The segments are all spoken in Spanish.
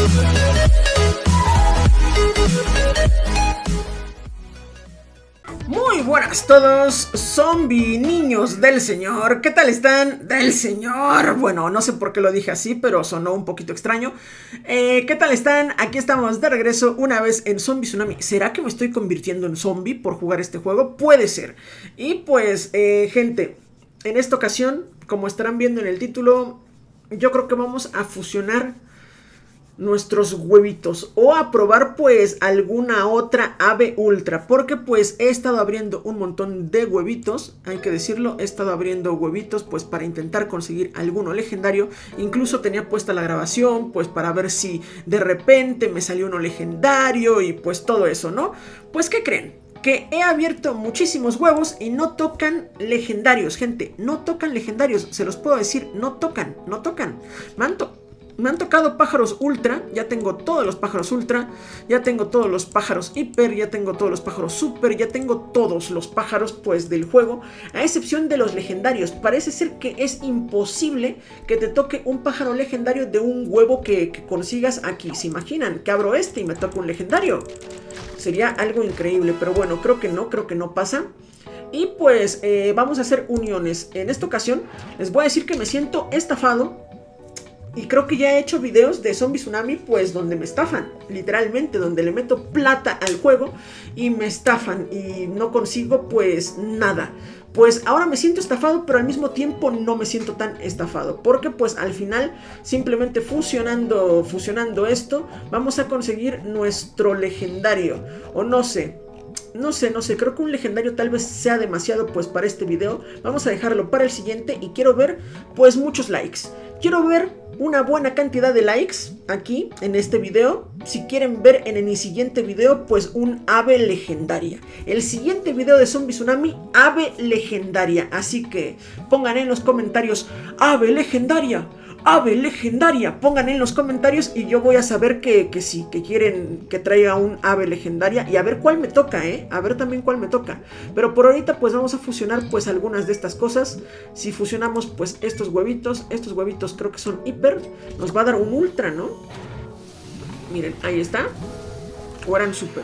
Muy buenas todos, zombie niños del señor, ¿qué tal están? Del señor, bueno, no sé por qué lo dije así, pero sonó un poquito extraño. ¿Qué tal están? Aquí estamos de regreso una vez en Zombie Tsunami. ¿Será que me estoy convirtiendo en zombie por jugar este juego? Puede ser. Y pues, gente, en esta ocasión, como estarán viendo en el título, yo creo que vamos a fusionar nuestros huevitos o a probar pues alguna otra ave ultra, porque pues he estado abriendo un montón de huevitos, hay que decirlo, he estado abriendo huevitos pues para intentar conseguir alguno legendario. Incluso tenía puesta la grabación pues para ver si de repente me salió uno legendario y pues todo eso, ¿no? Pues ¿qué creen? Que he abierto muchísimos huevos y no tocan legendarios, gente, no tocan legendarios, se los puedo decir, no tocan. Me han tocado pájaros ultra, ya tengo todos los pájaros ultra, ya tengo todos los pájaros hiper, ya tengo todos los pájaros super, ya tengo todos los pájaros pues del juego, a excepción de los legendarios. Parece ser que es imposible que te toque un pájaro legendario de un huevo que consigas aquí. ¿Se imaginan que abro este y me toca un legendario? Sería algo increíble, pero bueno, creo que no pasa. Y pues vamos a hacer uniones. En esta ocasión les voy a decir que me siento estafado. Y creo que ya he hecho videos de Zombie Tsunami pues donde me estafan, literalmente, donde le meto plata al juego y me estafan y no consigo pues nada. Pues ahora me siento estafado, pero al mismo tiempo no me siento tan estafado, porque pues al final simplemente fusionando esto vamos a conseguir nuestro legendario. O no sé, creo que un legendario tal vez sea demasiado pues para este video. Vamos a dejarlo para el siguiente y quiero ver pues muchos likes. Quiero ver una buena cantidad de likes aquí en este video. Si quieren ver en el siguiente video pues un ave legendaria. El siguiente video de Zombie Tsunami, ave legendaria. Así que pongan en los comentarios ave legendaria. ¡Ave legendaria! Pongan en los comentarios y yo voy a saber que sí, que quieren que traiga un ave legendaria. Y a ver cuál me toca, a ver también cuál me toca. Pero por ahorita pues vamos a fusionar pues algunas de estas cosas. Si fusionamos pues estos huevitos creo que son hiper, nos va a dar un ultra, ¿no? Miren, ahí está. O eran super.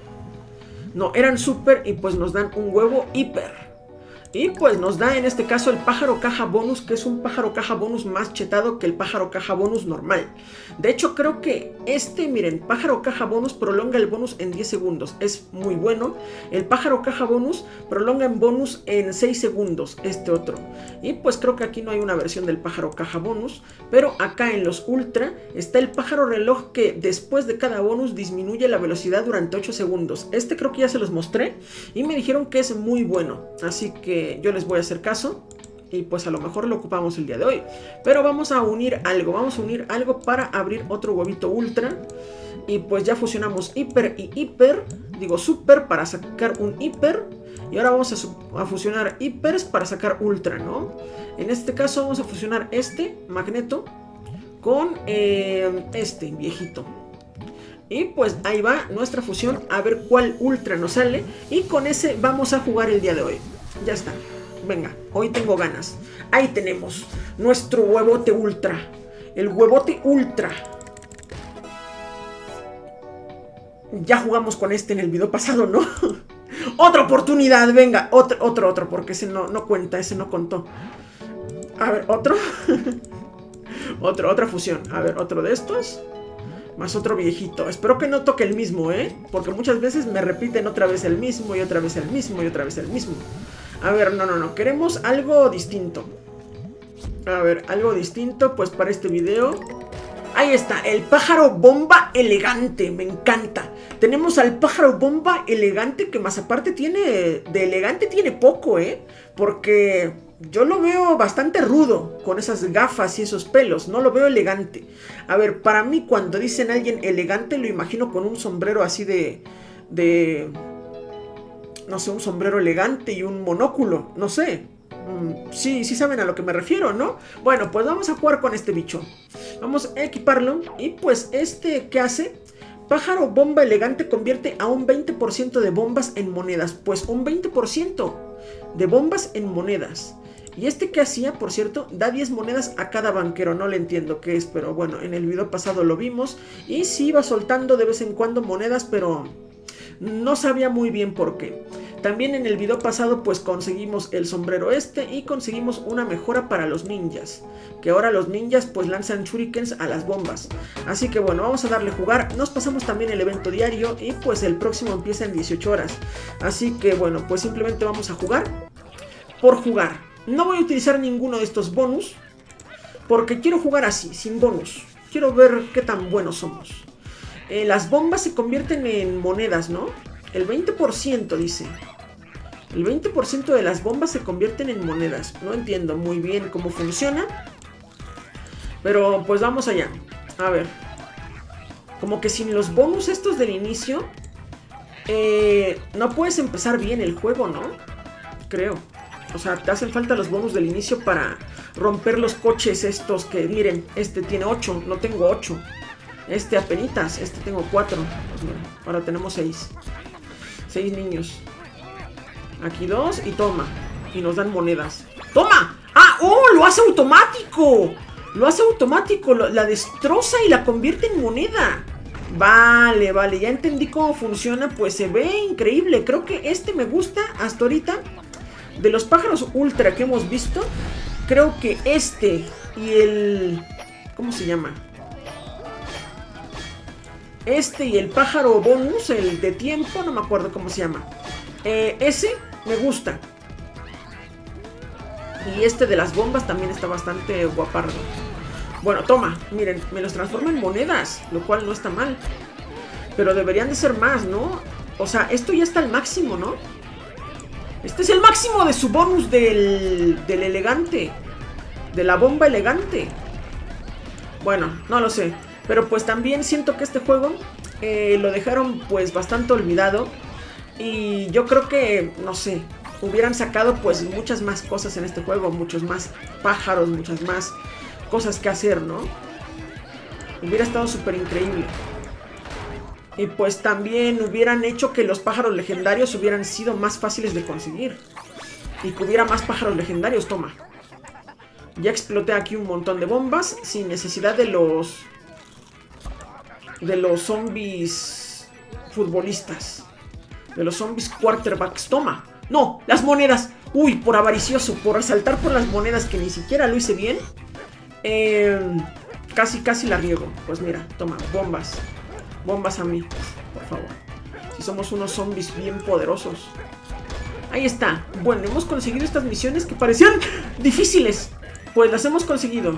No, eran super y pues nos dan un huevo hiper. Y pues nos da en este caso el pájaro caja bonus, que es un pájaro caja bonus más chetado que el pájaro caja bonus normal. De hecho creo que miren, pájaro caja bonus prolonga el bonus en 10 segundos. Es muy bueno. El pájaro caja bonus prolonga en bonus en 6 segundos, este otro. Y pues creo que aquí no hay una versión del pájaro caja bonus. Pero acá en los ultra está el pájaro reloj, que después de cada bonus disminuye la velocidad durante 8 segundos. Este creo que ya se los mostré y me dijeron que es muy bueno. Así que yo les voy a hacer caso y pues a lo mejor lo ocupamos el día de hoy. Pero vamos a unir algo para abrir otro huevito ultra. Y pues ya fusionamos hiper y hiper, digo super, para sacar un hiper. Y ahora vamos a fusionar hipers para sacar ultra, ¿no? En este caso vamos a fusionar este magneto con este viejito. Y pues ahí va nuestra fusión, a ver cuál ultra nos sale. Y con ese vamos a jugar el día de hoy. Ya está, venga, hoy tengo ganas. Ahí tenemos nuestro huevote ultra. El huevote ultra. Ya jugamos con este en el video pasado, ¿no? Otra oportunidad, venga, otro, porque ese no cuenta, ese no contó. A ver, otro. Otra fusión, a ver, otro de estos. Más otro viejito. Espero que no toque el mismo, porque muchas veces me repiten otra vez el mismo y otra vez el mismo y otra vez el mismo. A ver, no, queremos algo distinto. A ver, algo distinto pues para este video. Ahí está, el pájaro bomba elegante, me encanta. Tenemos al pájaro bomba elegante, que más aparte tiene, de elegante tiene poco, porque yo lo veo bastante rudo, con esas gafas y esos pelos, no lo veo elegante. A ver, para mí cuando dicen alguien elegante lo imagino con un sombrero así no sé, un sombrero elegante y un monóculo, no sé. Sí saben a lo que me refiero, ¿no? Bueno, pues vamos a jugar con este bicho. Vamos a equiparlo. Y pues ¿qué hace? Pájaro bomba elegante convierte a un 20% de bombas en monedas. Pues un 20% de bombas en monedas. ¿Y este qué hacía, por cierto? Da 10 monedas a cada banquero. No le entiendo qué es, pero bueno, en el video pasado lo vimos. Y sí iba soltando de vez en cuando monedas, pero no sabía muy bien por qué. También en el video pasado pues conseguimos el sombrero este y conseguimos una mejora para los ninjas. Que ahora los ninjas pues lanzan shurikens a las bombas. Así que bueno, vamos a darle jugar. Nos pasamos también el evento diario y pues el próximo empieza en 18 horas. Así que bueno, pues simplemente vamos a jugar por jugar. No voy a utilizar ninguno de estos bonus porque quiero jugar así, sin bonus. Quiero ver qué tan buenos somos. Las bombas se convierten en monedas, ¿no? El 20% dice. El 20% de las bombas se convierten en monedas. No entiendo muy bien cómo funciona. Pero pues vamos allá. A ver. Como que sin los bonus estos del inicio, no puedes empezar bien el juego, ¿no? Creo. O sea, te hacen falta los bonus del inicio para romper los coches estos que... Miren, este tiene 8, no tengo 8. Este apenitas, este tengo 4. Pues mira, ahora tenemos 6. 6 niños. Aquí 2 y toma. Y nos dan monedas. ¡Toma! ¡Ah! ¡Oh! ¡Lo hace automático! Lo hace automático. La destroza y la convierte en moneda. Vale, vale. Ya entendí cómo funciona. Pues se ve increíble. Creo que este me gusta hasta ahorita. De los pájaros ultra que hemos visto, creo que este y el... ¿Cómo se llama? Este y el pájaro bonus, el de tiempo, no me acuerdo cómo se llama. Ese me gusta. Y este de las bombas también está bastante guapardo. Bueno, toma, miren, me los transforma en monedas, lo cual no está mal. Pero deberían de ser más, ¿no? O sea, esto ya está al máximo, ¿no? Este es el máximo de su bonus del elegante. De la bomba elegante. Bueno, no lo sé. Pero pues también siento que este juego lo dejaron pues bastante olvidado. Y yo creo que, no sé, hubieran sacado pues muchas más cosas en este juego. Muchos más pájaros, muchas más cosas que hacer, ¿no? Hubiera estado súper increíble. Y pues también hubieran hecho que los pájaros legendarios hubieran sido más fáciles de conseguir. Y que hubiera más pájaros legendarios, toma. Ya exploté aquí un montón de bombas sin necesidad de los zombies futbolistas. De los zombies quarterbacks, toma. No, las monedas. Uy, por avaricioso, por resaltar por las monedas que ni siquiera lo hice bien. Casi la riego. Pues mira, toma, bombas. Bombas a mí, por favor. Si somos unos zombies bien poderosos. Ahí está. Bueno, hemos conseguido estas misiones que parecían difíciles. Pues las hemos conseguido.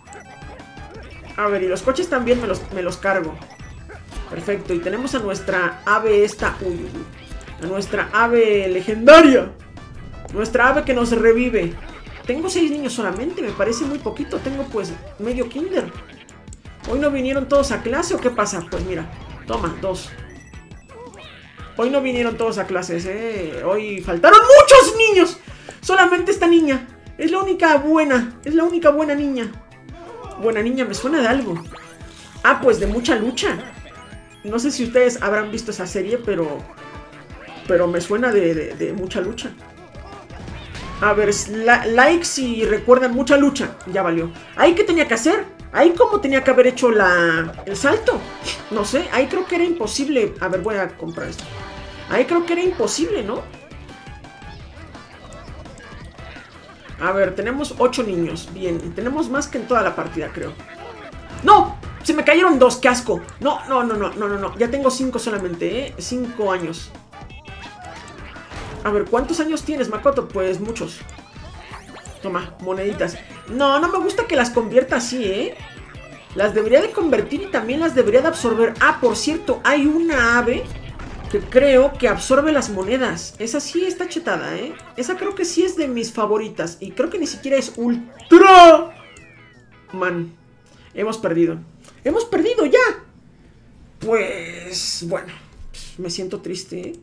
A ver, y los coches también me los cargo. Perfecto, y tenemos a nuestra ave esta. Uy, a nuestra ave legendaria. Nuestra ave que nos revive. Tengo 6 niños solamente, me parece muy poquito. Tengo pues medio kinder. ¿Hoy no vinieron todos a clase o qué pasa? Pues mira, toma, 2. Hoy no vinieron todos a clases, Hoy faltaron muchos niños. Solamente esta niña. Es la única buena. Es la única buena niña. Buena niña, me suena de algo. Ah, pues de Mucha Lucha. No sé si ustedes habrán visto esa serie, pero me suena de Mucha Lucha. A ver, like si recuerdan Mucha Lucha. Ya valió. ¿Ahí qué tenía que hacer? Ahí cómo tenía que haber hecho el salto. No sé, ahí creo que era imposible. A ver, voy a comprar esto. Ahí creo que era imposible, ¿no? A ver, tenemos 8 niños. Bien, tenemos más que en toda la partida, creo. ¡No! Se me cayeron 2, qué asco. No. Ya tengo 5 solamente, 5 años. A ver, ¿cuántos años tienes, Makoto? Pues muchos. Toma, moneditas. No me gusta que las convierta así, Las debería de convertir y también las debería de absorber. Ah, por cierto, hay una ave que creo que absorbe las monedas. Esa sí está chetada, Esa creo que sí es de mis favoritas. Y creo que ni siquiera es ultra. Man, hemos perdido. ¡Hemos perdido ya! Pues, bueno, me siento triste,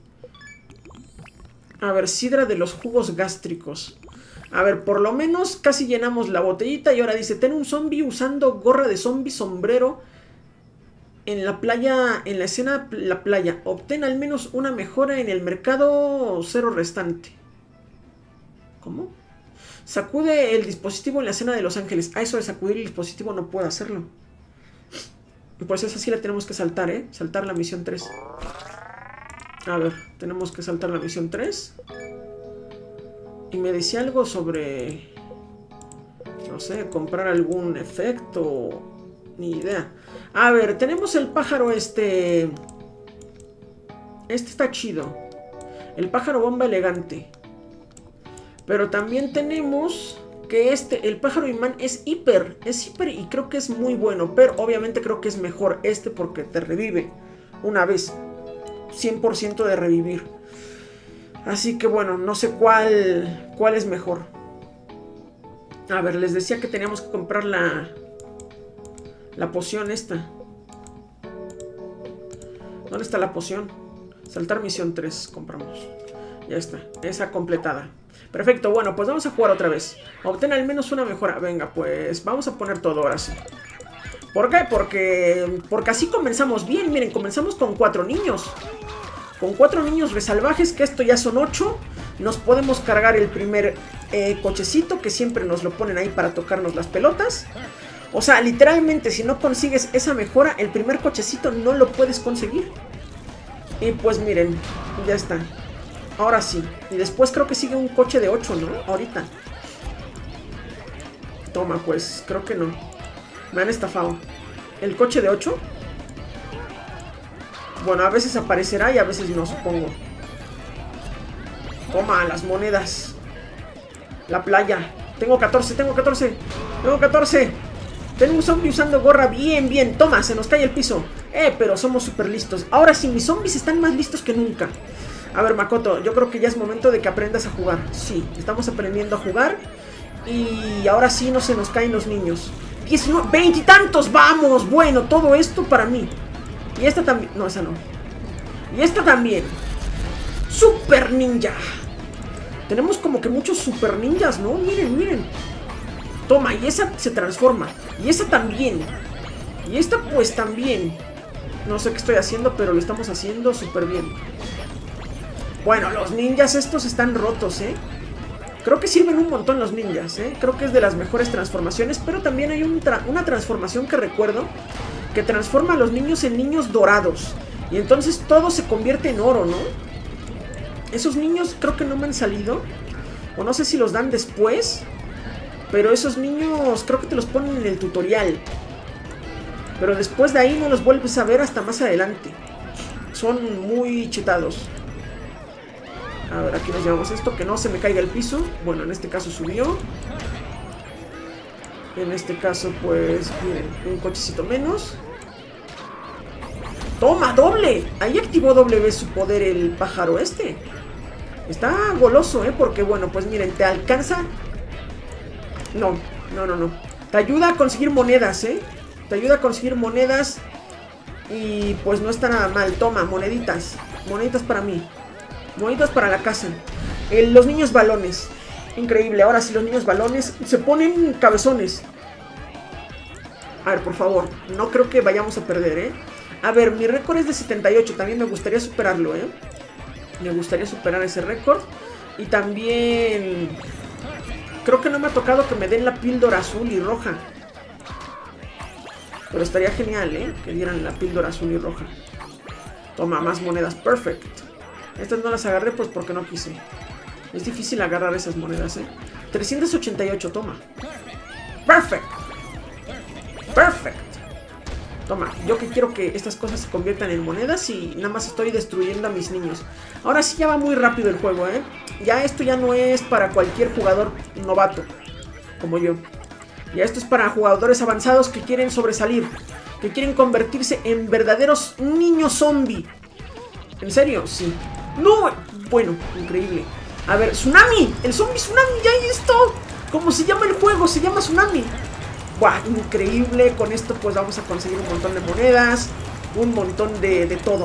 A ver, sidra de los jugos gástricos. A ver, por lo menos casi llenamos la botellita. Y ahora dice, ten un zombie usando gorra de zombie, sombrero en la playa, en la escena la playa. Obtén al menos una mejora en el mercado 0 restante. ¿Cómo? Sacude el dispositivo en la escena de Los Ángeles. Ah, eso de sacudir el dispositivo no puedo hacerlo. Pues esa sí la tenemos que saltar, ¿eh? Saltar la misión 3. A ver, tenemos que saltar la misión 3. Y me decía algo sobre... no sé, comprar algún efecto... ni idea. A ver, tenemos el pájaro este... Este está chido. El pájaro bomba elegante. Pero también tenemos que el pájaro imán es hiper. Es hiper y creo que es muy bueno. Pero obviamente creo que es mejor este porque te revive una vez. 100% de revivir. Así que bueno, no sé cuál es mejor. A ver, les decía que teníamos que comprar la poción esta. ¿Dónde está la poción? Saltar misión 3, compramos. Ya está, esa completada. Perfecto, bueno, pues vamos a jugar otra vez. Obtén al menos una mejora. Venga, pues vamos a poner todo ahora sí. ¿Por qué? Porque así comenzamos bien. Miren, comenzamos con 4 niños. Con 4 niños resalvajes, que esto ya son 8. Nos podemos cargar el primer cochecito, que siempre nos lo ponen ahí para tocarnos las pelotas. O sea, literalmente, si no consigues esa mejora, el primer cochecito no lo puedes conseguir. Y pues miren, ya está. Ahora sí. Y después creo que sigue un coche de 8, ¿no? Ahorita. Toma, pues, creo que no. Me han estafado. ¿El coche de 8? Bueno, a veces aparecerá y a veces no, supongo. Toma, las monedas. La playa. Tengo 14, tengo 14. Tengo 14. Tengo un zombie usando gorra. Bien, bien. Toma, se nos cae el piso. Pero somos súper listos. Ahora sí, mis zombies están más listos que nunca. A ver, Makoto, yo creo que ya es momento de que aprendas a jugar. Sí, estamos aprendiendo a jugar. Y ahora sí no se nos caen los niños. 19, 20 y tantos, vamos. Bueno, todo esto para mí. Y esta también, no, esa no. Y esta también. Super ninja. Tenemos como que muchos super ninjas, ¿no? Miren, miren. Toma, y esa se transforma. Y esa también. Y esta pues también. No sé qué estoy haciendo, pero lo estamos haciendo súper bien. Bueno, los ninjas estos están rotos, ¿eh? Creo que sirven un montón los ninjas, ¿eh? Creo que es de las mejores transformaciones. Pero también hay una transformación que recuerdo, que transforma a los niños en niños dorados. Y entonces todo se convierte en oro, ¿no? Esos niños creo que no me han salido. O no sé si los dan después. Pero esos niños creo que te los ponen en el tutorial. Pero después de ahí no los vuelves a ver hasta más adelante. Son muy chetados. A ver, aquí nos llevamos esto. Que no se me caiga el piso. Bueno, en este caso subió. En este caso, pues, miren, un cochecito menos. ¡Toma, doble! Ahí activó doble vez su poder el pájaro este. Está goloso, ¿eh? Porque, bueno, pues miren, te alcanza... No, no, no, no. Te ayuda a conseguir monedas, ¿eh? Te ayuda a conseguir monedas. Y pues no está nada mal. Toma, moneditas. Moneditas para mí. Moneditas para la casa. Los niños balones. Increíble. Ahora sí, los niños balones se ponen cabezones. A ver, por favor. No creo que vayamos a perder, ¿eh? A ver, mi récord es de 78. También me gustaría superarlo, ¿eh? Me gustaría superar ese récord. Y también... creo que no me ha tocado que me den la píldora azul y roja. Pero estaría genial, ¿eh? Que dieran la píldora azul y roja. Toma, más monedas. Perfect. Estas no las agarré pues porque no quise. Es difícil agarrar esas monedas, ¿eh? 388, toma. Perfect. Perfect. Toma, yo que quiero que estas cosas se conviertan en monedas y nada más estoy destruyendo a mis niños. Ahora sí ya va muy rápido el juego, ¿eh? Ya esto ya no es para cualquier jugador novato, como yo. Ya esto es para jugadores avanzados que quieren sobresalir, que quieren convertirse en verdaderos niños zombie. ¿En serio? Sí. ¡No! Bueno, increíble. A ver, ¡Tsunami! ¡El zombie Tsunami! ¡Ya hay esto! ¿Cómo se llama el juego? Se llama Tsunami. ¡Buah! Increíble. Con esto pues vamos a conseguir un montón de monedas. Un montón de todo.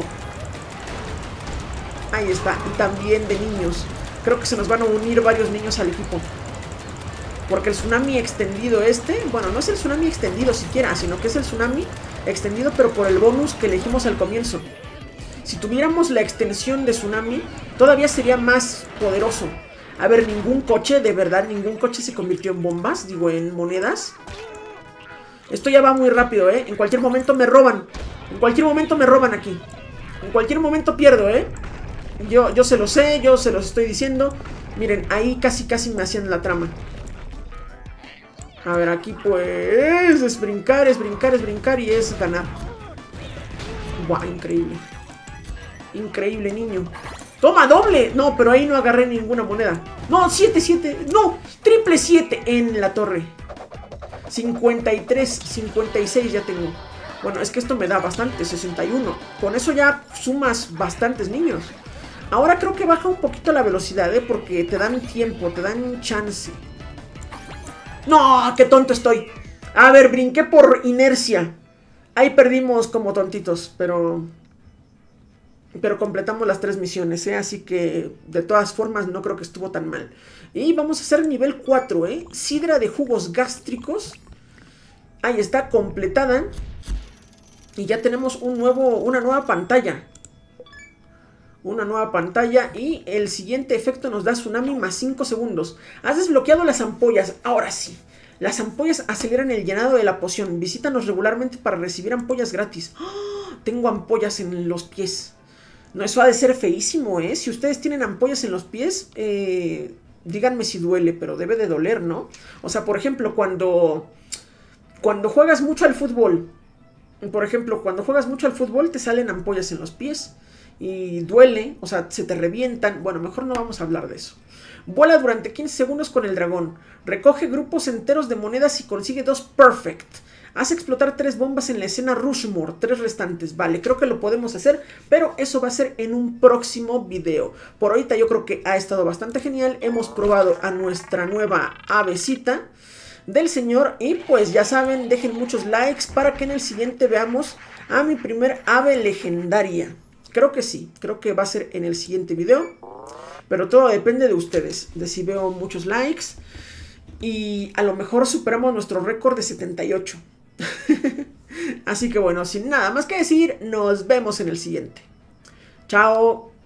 Ahí está. Y también de niños. Creo que se nos van a unir varios niños al equipo. Porque el tsunami extendido este... bueno, no es el tsunami extendido siquiera, sino que es el tsunami extendido pero por el bonus que elegimos al comienzo. Si tuviéramos la extensión de tsunami, todavía sería más poderoso. A ver, ningún coche, de verdad, ningún coche se convirtió en bombas, digo, en monedas. Esto ya va muy rápido, ¿eh? En cualquier momento me roban. En cualquier momento me roban aquí. En cualquier momento pierdo, ¿eh? Yo se lo sé, yo se los estoy diciendo. Miren, ahí casi me hacían la trama. A ver, aquí pues es brincar y es ganar. Guau, increíble. Increíble, niño. ¡Toma, doble! No, pero ahí no agarré ninguna moneda. No, 7. No, triple 7 en la torre. 53, 56 ya tengo. Bueno, es que esto me da bastante, 61. Con eso ya sumas bastantes, niños. Ahora creo que baja un poquito la velocidad, porque te dan tiempo, te dan chance. ¡No! ¡Qué tonto estoy! A ver, brinqué por inercia. Ahí perdimos como tontitos, pero completamos las 3 misiones, ¿eh? Así que de todas formas no creo que estuvo tan mal. Y vamos a hacer nivel 4, ¿eh? Sidra de jugos gástricos. Ahí está, completada. Y ya tenemos una nueva pantalla. Una nueva pantalla. Y el siguiente efecto nos da tsunami más 5 segundos. Has desbloqueado las ampollas. Ahora sí. Las ampollas aceleran el llenado de la poción. Visítanos regularmente para recibir ampollas gratis. ¡Oh! Tengo ampollas en los pies. No, eso ha de ser feísimo, ¿eh? Si ustedes tienen ampollas en los pies, díganme si duele, pero debe de doler, ¿no? O sea, por ejemplo, cuando juegas mucho al fútbol, te salen ampollas en los pies y duele, o sea, se te revientan. Bueno, mejor no vamos a hablar de eso. Vuela durante 15 segundos con el dragón. Recoge grupos enteros de monedas y consigue 2 perfect. Hace explotar 3 bombas en la escena Rushmore, 3 restantes. Vale, creo que lo podemos hacer, pero eso va a ser en un próximo video. Por ahorita yo creo que ha estado bastante genial. Hemos probado a nuestra nueva avecita del señor. Y pues ya saben, dejen muchos likes para que en el siguiente veamos a mi primer ave legendaria. Creo que sí, creo que va a ser en el siguiente video. Pero todo depende de ustedes, de si veo muchos likes. Y a lo mejor superamos nuestro récord de 78. Así que bueno, sin nada más que decir, nos vemos en el siguiente. Chao.